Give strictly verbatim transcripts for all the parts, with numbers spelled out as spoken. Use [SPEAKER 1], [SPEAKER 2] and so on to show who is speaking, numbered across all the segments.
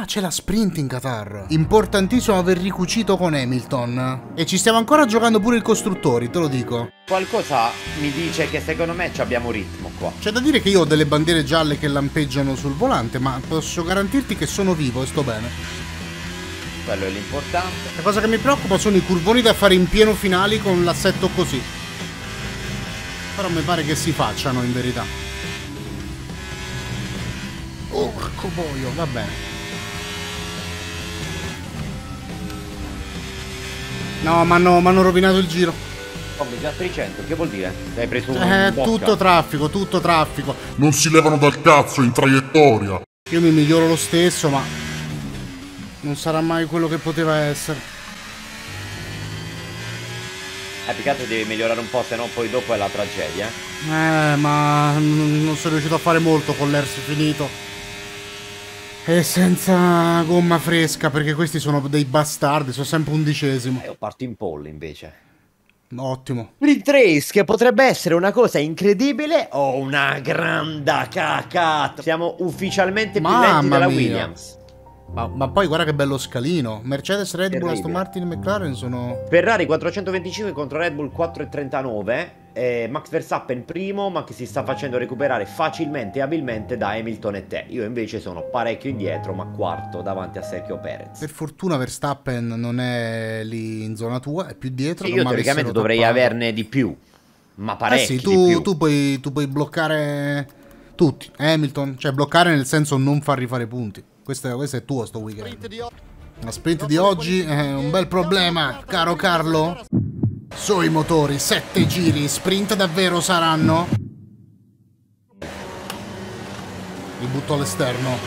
[SPEAKER 1] Ah, c'è la sprint in Qatar. Importantissimo aver ricucito con Hamilton. E ci stiamo ancora giocando pure i costruttori, te lo dico.
[SPEAKER 2] Qualcosa mi dice che secondo me ci abbiamo ritmo qua.
[SPEAKER 1] C'è da dire che io ho delle bandiere gialle che lampeggiano sul volante, ma posso garantirti che sono vivo e sto bene.
[SPEAKER 2] Quello è l'importante.
[SPEAKER 1] La cosa che mi preoccupa sono i curvoni da fare in pieno finali con l'assetto così. Però mi pare che si facciano in verità. Porco boio, va bene. No, ma no, mi hanno rovinato il giro.
[SPEAKER 2] Oh, mi già trecento, che vuol dire? Hai preso un
[SPEAKER 1] Eh,
[SPEAKER 2] bocca?
[SPEAKER 1] tutto traffico, tutto traffico.
[SPEAKER 3] Non si levano dal cazzo in traiettoria.
[SPEAKER 1] Io mi miglioro lo stesso, ma non sarà mai quello che poteva essere.
[SPEAKER 2] Eh, più che altro devi migliorare un po', se no poi dopo è la tragedia.
[SPEAKER 1] Eh, ma non sono riuscito a fare molto con l'E R S finito. E senza gomma fresca, perché questi sono dei bastardi, sono sempre undicesimo.
[SPEAKER 2] Eh, io parto in pole invece.
[SPEAKER 1] Ottimo.
[SPEAKER 2] Sprint race, che potrebbe essere una cosa incredibile o una grande cacata. Siamo ufficialmente più
[SPEAKER 1] Mamma
[SPEAKER 2] lenti della
[SPEAKER 1] mia.
[SPEAKER 2] Williams.
[SPEAKER 1] Ma, ma poi guarda che bello scalino. Mercedes, Red Bull,
[SPEAKER 2] Terribile.
[SPEAKER 1] Aston Martin e McLaren sono...
[SPEAKER 2] Ferrari quattrocentoventicinque contro Red Bull quattro e trentanove. eh, Max Verstappen primo, ma che si sta facendo recuperare facilmente e abilmente da Hamilton e te. Io invece sono parecchio indietro, ma quarto davanti a Sergio Perez.
[SPEAKER 1] Per fortuna Verstappen non è lì in zona tua, è più dietro.
[SPEAKER 2] Sì,
[SPEAKER 1] non
[SPEAKER 2] io
[SPEAKER 1] mi
[SPEAKER 2] teoricamente
[SPEAKER 1] avessero
[SPEAKER 2] dovrei
[SPEAKER 1] toppato.
[SPEAKER 2] averne di più, ma
[SPEAKER 1] Eh
[SPEAKER 2] parecchi
[SPEAKER 1] sì,
[SPEAKER 2] di
[SPEAKER 1] tu,
[SPEAKER 2] più.
[SPEAKER 1] tu, puoi, tu puoi bloccare tutti. Hamilton, cioè bloccare nel senso non far rifare punti. Questo è, questo è tuo sto weekend. La sprint di oggi è un bel problema, caro Carlo. Sui motori, sette giri, sprint davvero saranno? Li butto all'esterno.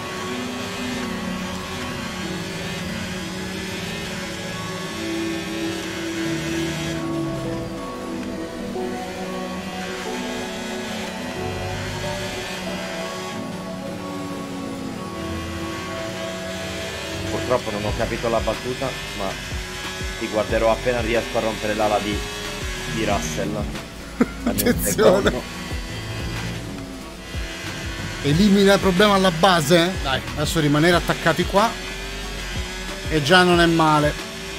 [SPEAKER 2] Purtroppo non ho capito la battuta, ma ti guarderò appena riesco a rompere l'ala di, di Russell. Dammi un
[SPEAKER 1] Attenzione.
[SPEAKER 2] secondo.
[SPEAKER 1] Elimina il problema alla base. Dai, adesso rimanere attaccati qua. E già non è male.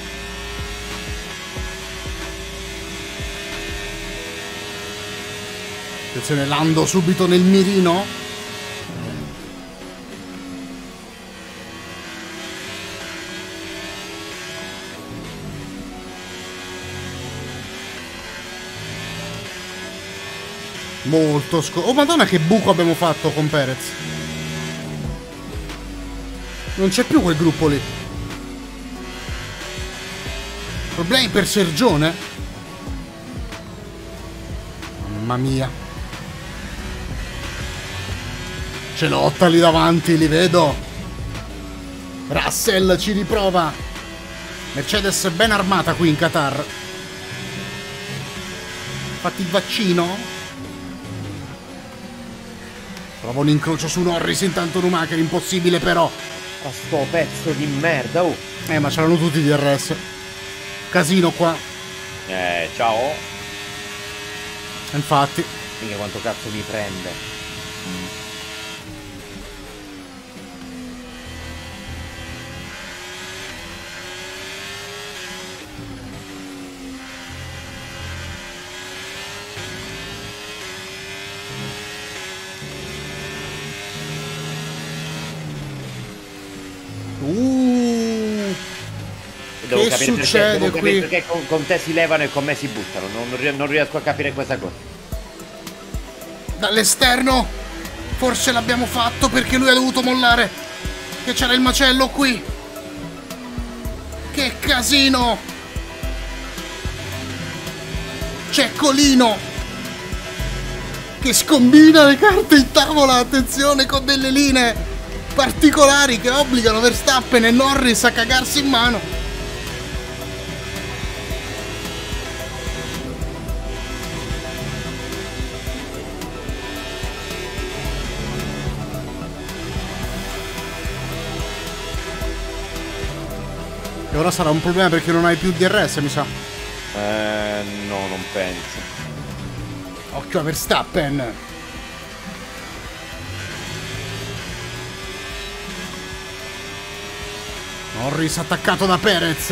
[SPEAKER 1] Attenzione, Lando subito nel mirino. Molto sco... Oh madonna che buco abbiamo fatto con Perez. Non c'è più quel gruppo lì. Problemi per Sergione? Mamma mia. Ce lotta lì davanti, li vedo. Russell ci riprova. Mercedes ben armata qui in Qatar. Fatti il vaccino. Provo un incrocio su Norris, intanto Schumacher, impossibile però.
[SPEAKER 2] Ma sto pezzo di merda, oh.
[SPEAKER 1] Eh, ma c'erano tutti i D R S. Casino qua.
[SPEAKER 2] Eh, ciao.
[SPEAKER 1] Infatti.
[SPEAKER 2] Mica quanto cazzo mi prende.
[SPEAKER 1] Uh,
[SPEAKER 2] Devo
[SPEAKER 1] che
[SPEAKER 2] capire
[SPEAKER 1] succede
[SPEAKER 2] perché, devo capire
[SPEAKER 1] qui?
[SPEAKER 2] perché con, con te si levano e con me si buttano. Non, ri- non riesco a capire questa cosa.
[SPEAKER 1] Dall'esterno. Forse l'abbiamo fatto perché lui ha dovuto mollare. Che c'era il macello qui. Che casino. C'è Colino che scombina le carte in tavola. Attenzione, con delle linee particolari che obbligano Verstappen e Norris a cagarsi in mano. E ora sarà un problema perché non hai più D R S, mi sa.
[SPEAKER 2] Eh, no, non penso.
[SPEAKER 1] Occhio a Verstappen. Norris attaccato da Perez.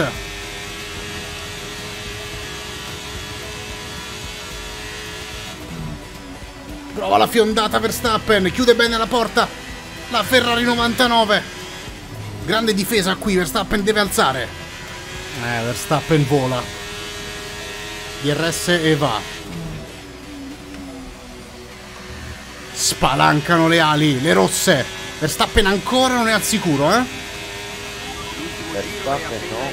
[SPEAKER 1] Prova la fiondata Verstappen, chiude bene la porta la Ferrari novantanove. Grande difesa qui, Verstappen deve alzare. Eh, Verstappen vola. D R S e va. Spalancano le ali, le rosse. Verstappen ancora non è al sicuro, eh?
[SPEAKER 2] Verstappen no.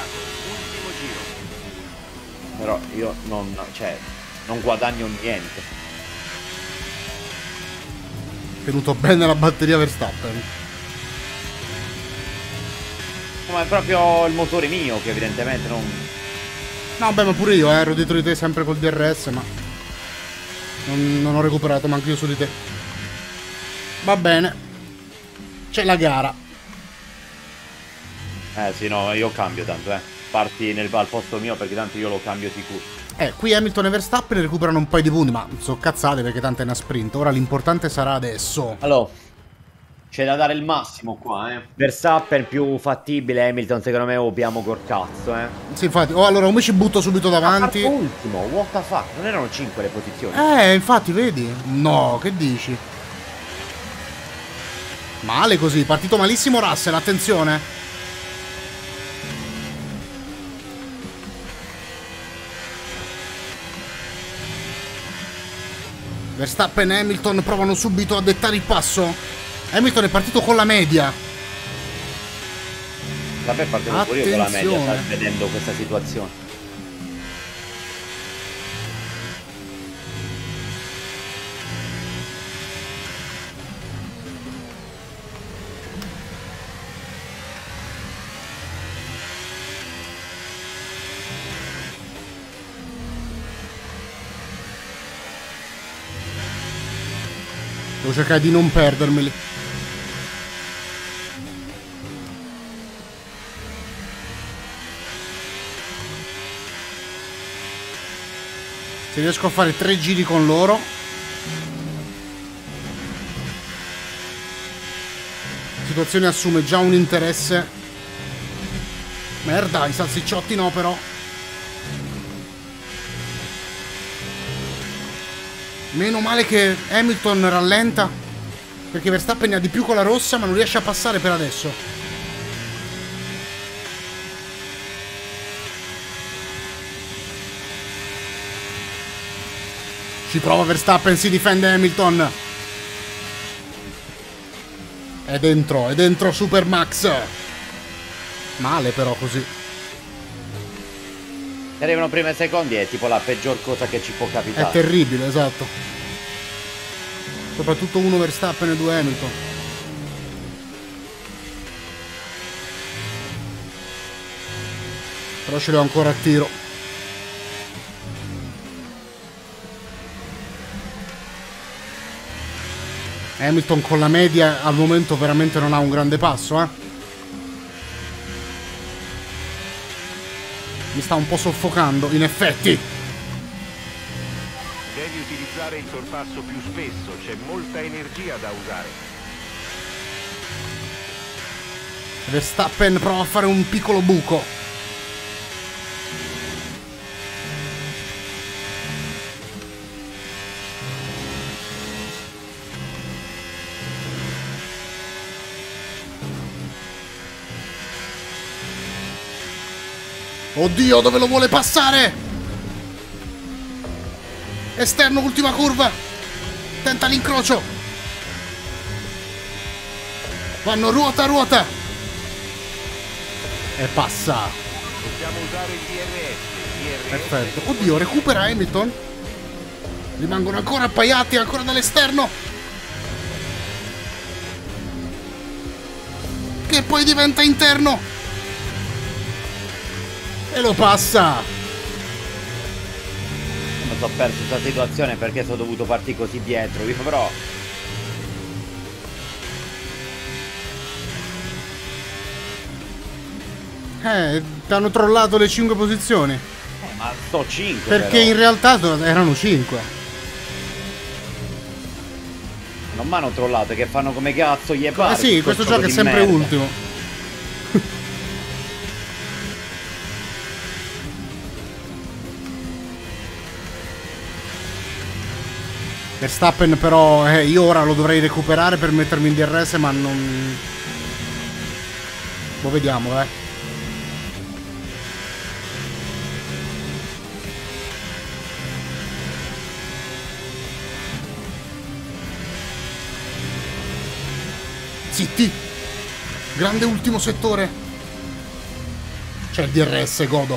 [SPEAKER 2] Però io non, cioè, non guadagno niente.
[SPEAKER 1] Tenuto bene la batteria Verstappen.
[SPEAKER 2] Ma è proprio il motore mio che evidentemente non...
[SPEAKER 1] No, beh, ma pure io eh, ero dietro di te sempre col D R S, ma non, non ho recuperato manco io su di te. Va bene. C'è la gara.
[SPEAKER 2] Eh sì, no, io cambio tanto, eh. Parti nel, al posto mio perché tanto io lo cambio sicuro.
[SPEAKER 1] Eh, qui Hamilton e Verstappen recuperano un paio di punti, ma sono cazzate perché tanto è una sprint. Ora l'importante sarà adesso.
[SPEAKER 2] Allora, c'è da dare il massimo qua, eh. Verstappen più fattibile, Hamilton secondo me obiamo col cazzo, eh.
[SPEAKER 1] Sì, infatti. Oh, allora, come ci butto subito davanti?
[SPEAKER 2] Ah, ultimo, what the fuck? Non erano cinque le posizioni.
[SPEAKER 1] Eh, infatti, vedi? No, che dici? Male così, partito malissimo Russell, attenzione. Verstappen e Hamilton provano subito a dettare il passo. Hamilton è partito con la media.
[SPEAKER 2] Vabbè, partiamo pure io con la media, sta vedendo questa situazione.
[SPEAKER 1] Devo cercare di non perdermeli. Se riesco a fare tre giri con loro. La situazione assume già un interesse. Merda, i salsicciotti no però. Meno male che Hamilton rallenta, perché Verstappen ne ha di più con la rossa, ma non riesce a passare per adesso. Ci prova Verstappen, si difende Hamilton. È dentro, è dentro Super Max. Male però così.
[SPEAKER 2] Arrivano prima e secondi, è tipo la peggior cosa che ci può capitare.
[SPEAKER 1] È terribile, esatto. Soprattutto uno Verstappen e due Hamilton. Però ce l'ho ancora a tiro. Hamilton con la media al momento veramente non ha un grande passo, eh. Mi sta un po' soffocando, in effetti.
[SPEAKER 4] Devi utilizzare il sorpasso più spesso, c'è molta energia da usare.
[SPEAKER 1] Verstappen prova a fare un piccolo buco. Oddio, dove lo vuole passare? Esterno, ultima curva. Tenta l'incrocio. Vanno ruota a ruota. E passa.
[SPEAKER 4] Possiamo usare il D R S.
[SPEAKER 1] Perfetto. Oddio, recupera Hamilton. Rimangono ancora appaiati, ancora dall'esterno. Che poi diventa interno. E lo passa.
[SPEAKER 2] Non so, ho perso questa situazione perché sono dovuto partire così dietro. Io però
[SPEAKER 1] Eh, ti hanno trollato le cinque posizioni.
[SPEAKER 2] eh, ma sto cinque.
[SPEAKER 1] Perché
[SPEAKER 2] però
[SPEAKER 1] in realtà erano cinque.
[SPEAKER 2] non mi hanno trollato, che fanno come cazzo gli pare.
[SPEAKER 1] Eh sì, questo gioco è sempre
[SPEAKER 2] merda.
[SPEAKER 1] ultimo. Verstappen però, eh, io ora lo dovrei recuperare per mettermi in D R S, ma non... Lo vediamo, eh. Zitti! Grande ultimo settore. C'è il D R S, godo.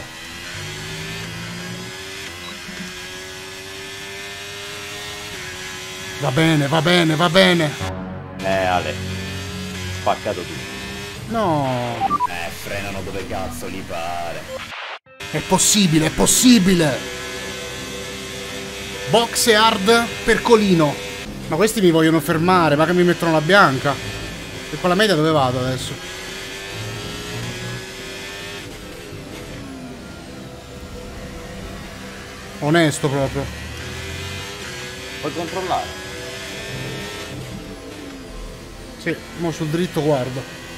[SPEAKER 1] Va bene, va bene, va bene.
[SPEAKER 2] Eh, Ale. Spaccato tutto.
[SPEAKER 1] No.
[SPEAKER 2] Eh, frenano dove cazzo gli pare.
[SPEAKER 1] È possibile, è possibile. Box e hard per Colino. Ma questi mi vogliono fermare, ma che mi mettono la bianca. E con la media dove vado adesso? Onesto proprio.
[SPEAKER 2] Puoi controllare?
[SPEAKER 1] Sì, mo sul dritto guardo.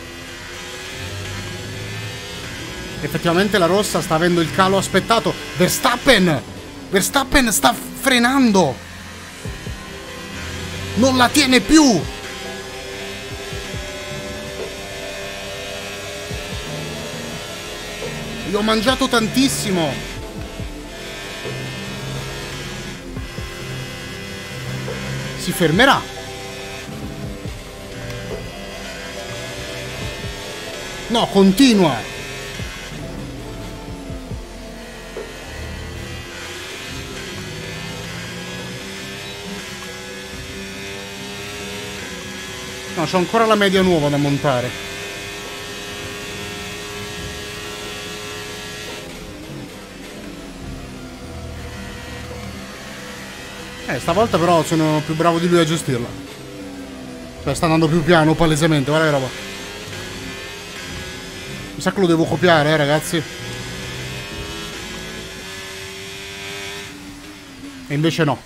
[SPEAKER 1] Effettivamente la rossa sta avendo il calo aspettato. Verstappen! Verstappen sta frenando! Non la tiene più! Gli ho mangiato tantissimo! Si fermerà! No, continua! No, c'ho ancora la media nuova da montare. Eh, stavolta però sono più bravo di lui a gestirla. Cioè, sta andando più piano, palesemente, guarda che roba. Mi sa che lo devo copiare, eh, ragazzi. E invece no.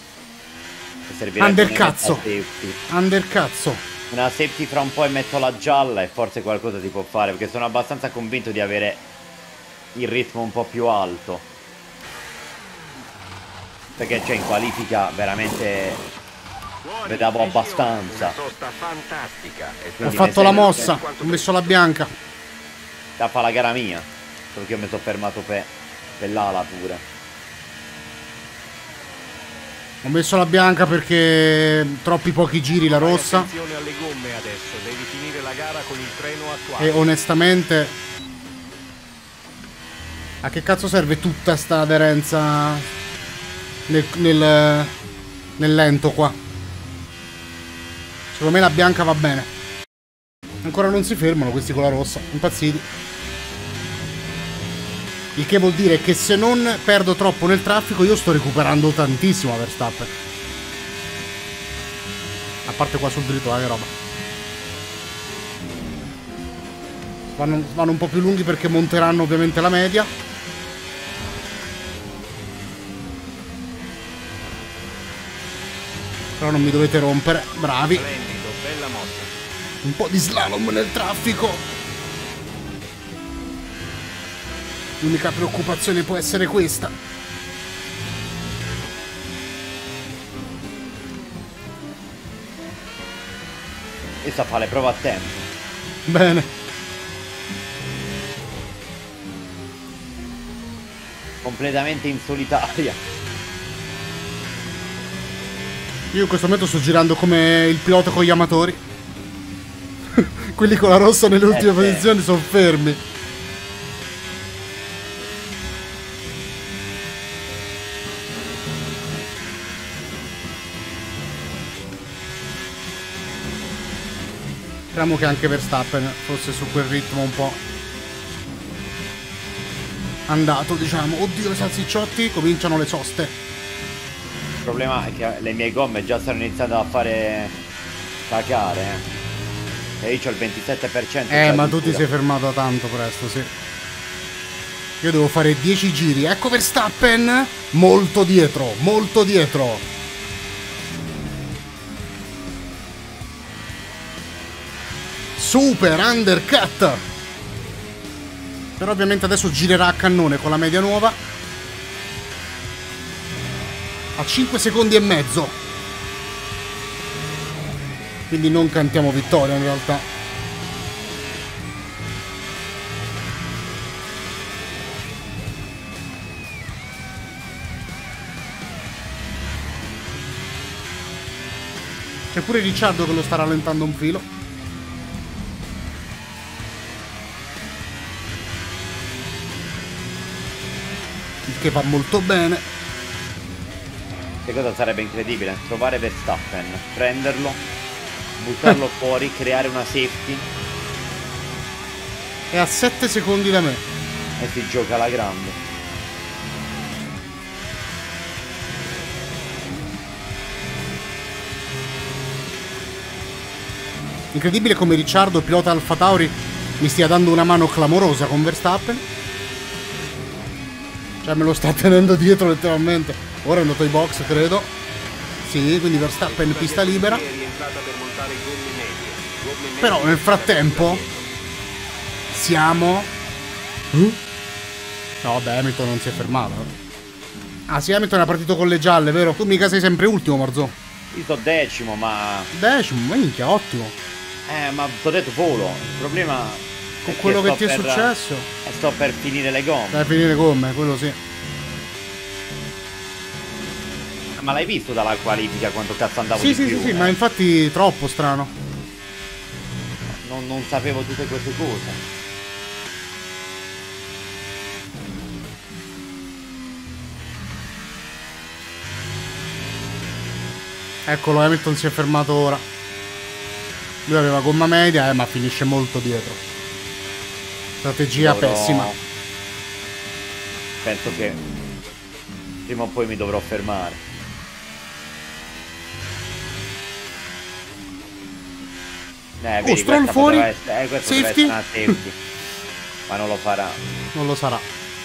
[SPEAKER 1] Undercazzo. Undercazzo.
[SPEAKER 2] Una safety fra un po' e metto la gialla e forse qualcosa si può fare, perché sono abbastanza convinto di avere il ritmo un po' più alto. Perché c'è in qualifica veramente vedevo abbastanza.
[SPEAKER 1] Ho fatto la mossa, ho messo la bianca.
[SPEAKER 2] Da fa la gara mia, solo che io mi sono fermato per, per l'ala pure.
[SPEAKER 1] Ho messo la bianca perché troppi pochi giri la rossa.
[SPEAKER 4] Attenzione alle gomme adesso, devi finire la gara con il treno attuale.
[SPEAKER 1] E onestamente, a che cazzo serve tutta sta aderenza nel, nel, nel lento qua? Secondo me la bianca va bene. Ancora non si fermano questi con la rossa, impazziti. Il che vuol dire che se non perdo troppo nel traffico io sto recuperando tantissimo a Verstappen. A parte qua sul dritto, eh, che roba. Vanno, vanno un po' più lunghi perché monteranno ovviamente la media. Però non mi dovete rompere, bravi.
[SPEAKER 4] Splendido, bella mossa.
[SPEAKER 1] Un po' di slalom nel traffico. L'unica preoccupazione può essere questa.
[SPEAKER 2] E sa fare le prove a tempo.
[SPEAKER 1] Bene.
[SPEAKER 2] Completamente in solitaria.
[SPEAKER 1] Io in questo momento sto girando come il pilota con gli amatori. Quelli con la rossa nelle ultime
[SPEAKER 2] eh,
[SPEAKER 1] posizioni sono fermi. Speriamo che anche Verstappen fosse su quel ritmo un po' andato, diciamo. Oddio, le salsicciotti, cominciano le soste.
[SPEAKER 2] Il problema è che le mie gomme già stanno iniziando a fare cacare, eh. E io c'ho il ventisette per cento.
[SPEAKER 1] Eh, ma tu ti sei fermato tanto presto, sì. Io devo fare dieci giri. Ecco Verstappen, molto dietro, molto dietro. Super undercut. Però ovviamente adesso girerà a cannone con la media nuova. A cinque secondi e mezzo. Quindi non cantiamo vittoria in realtà. C'è pure Ricciardo che lo sta rallentando un filo. Il che va molto bene.
[SPEAKER 2] Che cosa sarebbe incredibile? Trovare Verstappen, prenderlo, buttarlo fuori, creare una safety.
[SPEAKER 1] È a sette secondi da me.
[SPEAKER 2] E si gioca alla grande.
[SPEAKER 1] Incredibile come Ricciardo, pilota Alfa Tauri, mi stia dando una mano clamorosa con Verstappen. Cioè me lo sta tenendo dietro letteralmente. Ora è andato ai box, credo. Sì, quindi Verstappen pista libera. Però nel frattempo siamo... Uh? No, vabbè, Hamilton non si è fermato. Ah sì, Hamilton è partito con le gialle, vero? Tu mica sei sempre ultimo, Marzo.
[SPEAKER 2] Io sto decimo, ma...
[SPEAKER 1] Decimo, minchia, ottimo.
[SPEAKER 2] Eh, ma ti ho detto volo. Il problema...
[SPEAKER 1] Con quello che ti è successo?
[SPEAKER 2] E sto per finire le gomme.
[SPEAKER 1] Per finire le gomme, quello sì.
[SPEAKER 2] Ma l'hai visto dalla qualifica quanto cazzo andavo
[SPEAKER 1] sì,
[SPEAKER 2] di
[SPEAKER 1] sì,
[SPEAKER 2] più?
[SPEAKER 1] Sì, sì,
[SPEAKER 2] eh?
[SPEAKER 1] ma infatti troppo strano.
[SPEAKER 2] Non, non sapevo tutte queste cose.
[SPEAKER 1] Eccolo, Hamilton si è fermato ora. Lui aveva gomma media, eh, ma finisce molto dietro. Strategia
[SPEAKER 2] Dovrò...
[SPEAKER 1] pessima.
[SPEAKER 2] Penso che prima o poi mi dovrò fermare. Eh, vedi,
[SPEAKER 1] oh, Stroll fuori.
[SPEAKER 2] Essere, eh, questo
[SPEAKER 1] safety.
[SPEAKER 2] Deve essere una safety. Ma non lo farà.
[SPEAKER 1] Non lo sarà.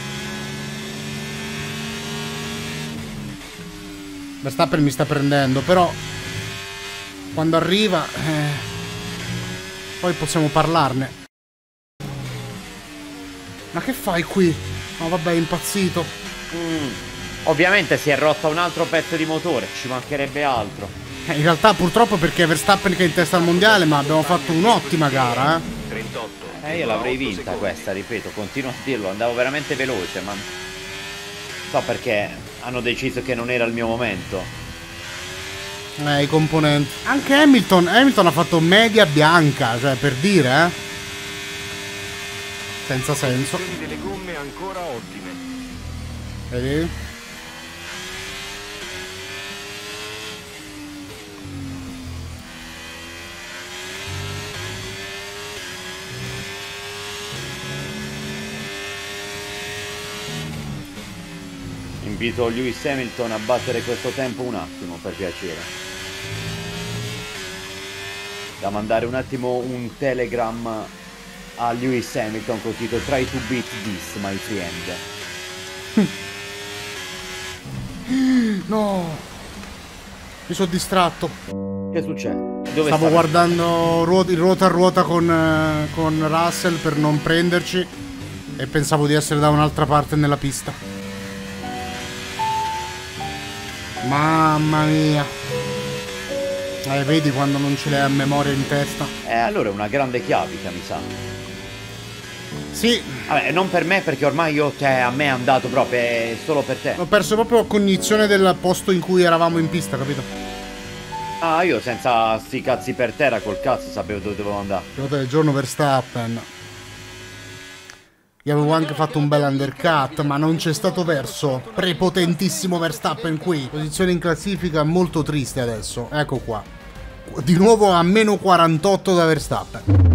[SPEAKER 1] Verstappen mi sta prendendo, però quando arriva eh, poi possiamo parlarne. Ma che fai qui? No, vabbè, è impazzito.
[SPEAKER 2] Mm. Ovviamente si è rotto un altro pezzo di motore, ci mancherebbe altro.
[SPEAKER 1] Eh, in realtà purtroppo perché è Verstappen che è in testa al mondiale, ma abbiamo fatto un'ottima gara, eh.
[SPEAKER 2] Eh, io l'avrei vinta questa, ripeto, continuo a dirlo, andavo veramente veloce, ma so perché hanno deciso che non era il mio momento.
[SPEAKER 1] Eh, i componenti. Anche Hamilton, Hamilton ha fatto media bianca, cioè per dire, eh. Senza senso.
[SPEAKER 4] Delle gomme ancora ottime.
[SPEAKER 1] Vedi?
[SPEAKER 2] Invito Lewis Hamilton a battere questo tempo un attimo, per piacere. Da mandare un attimo un telegram a Lewis Hamilton con titolo Try to beat this, my friend.
[SPEAKER 1] No, mi sono distratto.
[SPEAKER 2] Che succede? Dove
[SPEAKER 1] Stavo
[SPEAKER 2] sta?
[SPEAKER 1] guardando ruota, il ruota a ruota con, eh, con Russell per non prenderci e pensavo di essere da un'altra parte nella pista. Mamma mia. Eh, vedi quando non ce l'hai a memoria in testa?
[SPEAKER 2] Eh, allora è una grande chiavica, mi sa.
[SPEAKER 1] Sì.
[SPEAKER 2] Vabbè, non per me, perché ormai io, cioè, a me è andato proprio, è solo per te.
[SPEAKER 1] Ho perso proprio cognizione del posto in cui eravamo in pista, capito?
[SPEAKER 2] Ah, io senza sti cazzi per terra, col cazzo sapevo dove dovevo andare.
[SPEAKER 1] Pilota del giorno Verstappen. Gli avevo anche fatto un bel undercut, ma non c'è stato verso. Prepotentissimo Verstappen qui. Posizione in classifica molto triste adesso. Ecco qua. Di nuovo a meno quarantotto da Verstappen.